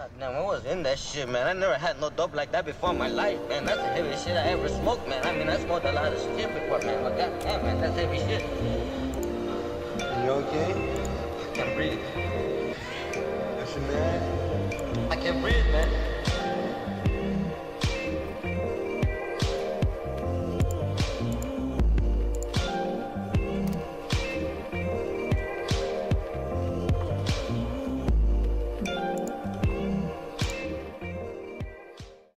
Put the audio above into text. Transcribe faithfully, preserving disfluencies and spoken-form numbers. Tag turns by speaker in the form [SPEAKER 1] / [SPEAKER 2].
[SPEAKER 1] Damn, I was in that shit, man. I never had no dope like that before in my life, man. That's the heaviest shit I ever smoked, man. I mean, I smoked a lot of shit before, man. But goddamn, man, that's heavy shit.
[SPEAKER 2] You okay?
[SPEAKER 1] I can't breathe.
[SPEAKER 2] Is she mad?
[SPEAKER 1] I can't breathe, man.